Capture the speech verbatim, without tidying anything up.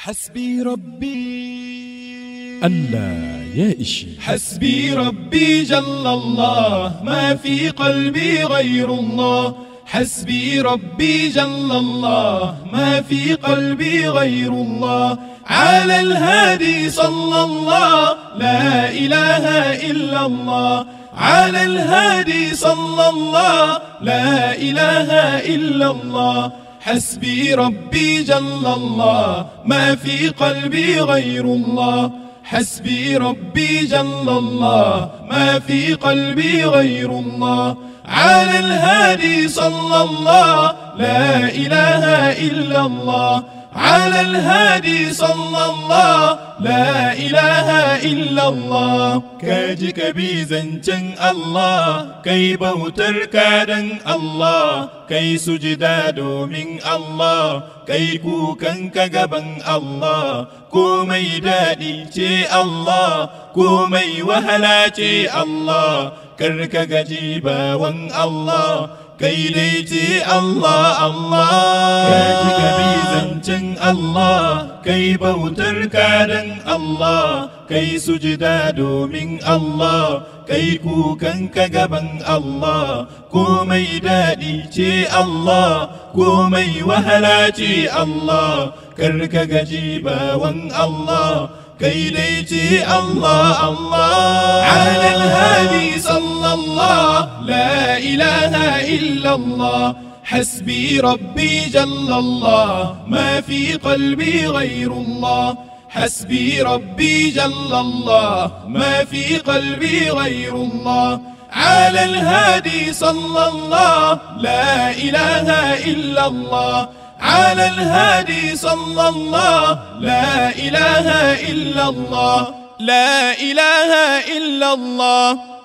حسبي ربي ألا يا إشي. حسبي ربي جل الله، ما في قلبي غير الله. حسبي ربي جل الله، ما في قلبي غير الله. على الهادي صلى الله، لا إله إلا الله. على الهادي صلى الله، لا إله إلا الله. حسبي ربي جل الله، ما في قلبي غير الله. حسبي ربي جل الله، ما في قلبي غير الله. على الهادي صلى الله، لا إله إلا الله. على الهادي صلى الله، لا إله إلا الله. Kaji ka bi zancen Allah, kai bautar kadan Allah, kai sujida domin Allah, kai kukan ka gaban Allah. Komai daɗi ce Allah, komai wahala ce Allah, kar ka gaji bawan Allah, kai dai ce Allah Allah. Kaji ka bi zancen Allah, kai bautar kadan Allah, kai sujida domin Allah, kai kukan ka gaban Allah. Komai daɗi ce Allah, komai wahala ce Allah, kar ka gaji bawan Allah, kai dai ce Allah Allah. على الهادي صلى الله، لا إله إلا الله. حسبي ربي جل الله، ما في قلبي غير الله. حسبي ربي جل الله، ما في قلبي غير الله. على الهادي صلى الله، لا إله إلا الله. على الهادي صلى الله، لا إله إلا الله. لا إله إلا الله.